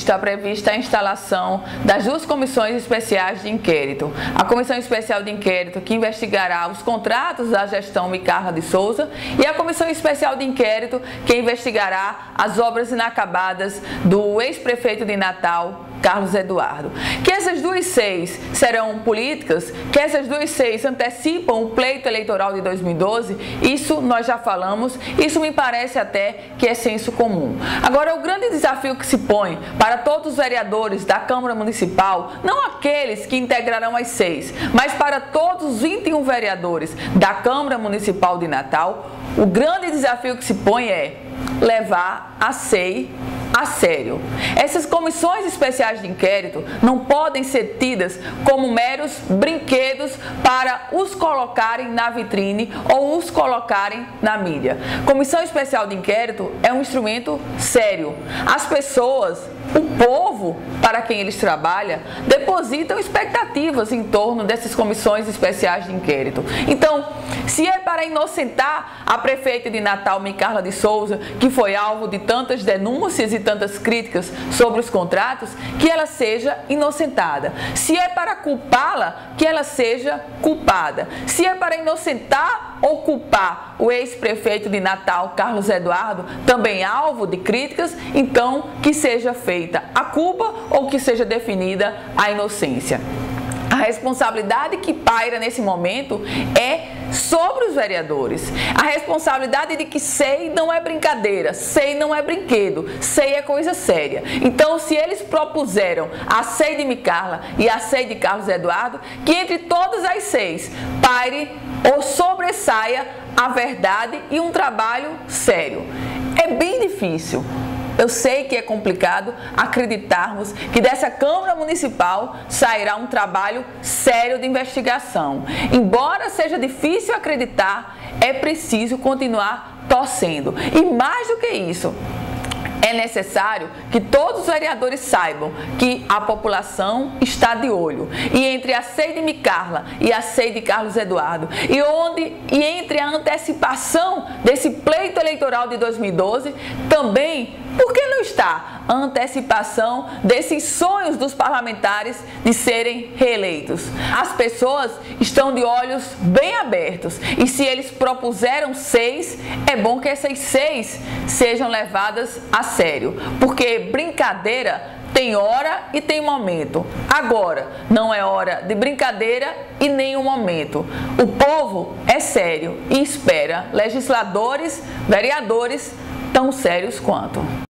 está prevista a instalação das duas comissões especiais de inquérito. A Comissão Especial de Inquérito, que investigará os contratos da gestão Micarla de Souza, e a Comissão Especial de Inquérito, que investigará as obras inacabadas do ex-prefeito de Natal, Carlos Eduardo. Que essas duas seis serão políticas, que essas duas seis antecipam o pleito eleitoral de 2012, isso nós já falamos, isso me parece até que é senso comum. Agora, o grande desafio que se põe para todos os vereadores da Câmara Municipal, não aqueles que integrarão as seis, mas para todos os 21 vereadores da Câmara Municipal de Natal, o grande desafio que se põe é levar a SEI a sério. Essas comissões especiais de inquérito não podem ser tidas como meros brinquedos para os colocarem na vitrine ou os colocarem na mídia. Comissão especial de inquérito é um instrumento sério. As pessoas, o povo para quem eles trabalham, depositam expectativas em torno dessas comissões especiais de inquérito. Então, se é para inocentar a prefeita de Natal, Micarla de Souza, que foi alvo de tantas denúncias e tantas críticas sobre os contratos, que ela seja inocentada. Se é para culpá-la, que ela seja culpada. Se é para inocentar ou culpar o ex-prefeito de Natal, Carlos Eduardo, também alvo de críticas, então que seja feita a culpa ou que seja definida a inocência. A responsabilidade que paira nesse momento é sobre os vereadores. A responsabilidade de que SEI não é brincadeira, SEI não é brinquedo, SEI é coisa séria. Então, se eles propuseram a SEI de Micarla e a SEI de Carlos Eduardo, que entre todas as seis paire ou sobressaia a verdade e um trabalho sério. É bem difícil. Eu sei que é complicado acreditarmos que dessa Câmara Municipal sairá um trabalho sério de investigação. Embora seja difícil acreditar, é preciso continuar torcendo. E mais do que isso, é necessário que todos os vereadores saibam que a população está de olho. E entre a SEI de Micarla e a SEI de Carlos Eduardo, e entre a antecipação desse pleito eleitoral de 2012, também, por que não está a antecipação desses sonhos dos parlamentares de serem reeleitos? As pessoas estão de olhos bem abertos e se eles propuseram seis, é bom que essas seis sejam levadas a sério, porque brincadeira tem hora e tem momento. Agora, não é hora de brincadeira e nem um momento. O povo é sério e espera legisladores, vereadores tão sérios quanto.